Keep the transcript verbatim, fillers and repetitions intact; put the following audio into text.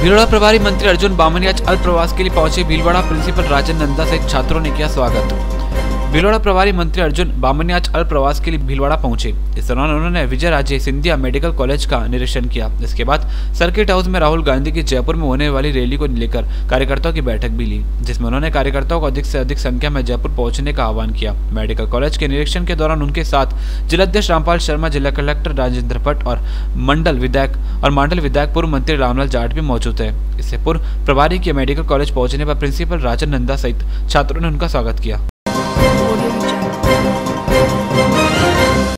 भीलवाड़ा प्रभारी मंत्री अर्जुन बामनी आज अल्प प्रवास के लिए पहुंचे। भीलवाड़ा प्रिंसिपल राजन नंदा सहित छात्रों ने किया स्वागत। भीलवाड़ा प्रभारी मंत्री अर्जुन बामनी आज अल्प प्रवास के लिए भीलवाड़ा पहुंचे। इस दौरान उन्होंने विजय राजे सिंधिया मेडिकल कॉलेज का निरीक्षण किया। इसके बाद सर्किट हाउस में राहुल गांधी की जयपुर में होने वाली रैली को लेकर कार्यकर्ताओं की बैठक भी ली, जिसमें उन्होंने कार्यकर्ताओं को अधिक से अधिक संख्या में जयपुर पहुंचने का आह्वान किया। मेडिकल कॉलेज के निरीक्षण के दौरान उनके साथ जिलाध्यक्ष रामपाल शर्मा, जिला कलेक्टर राजेंद्र भट्ट और मंडल विधायक और मंडल विधायक पूर्व मंत्री रामलाल जाट भी मौजूद है। इससे पूर्व प्रभारी के मेडिकल कॉलेज पहुंचने पर प्रिंसिपल राजन नंदा सहित छात्रों ने उनका स्वागत किया।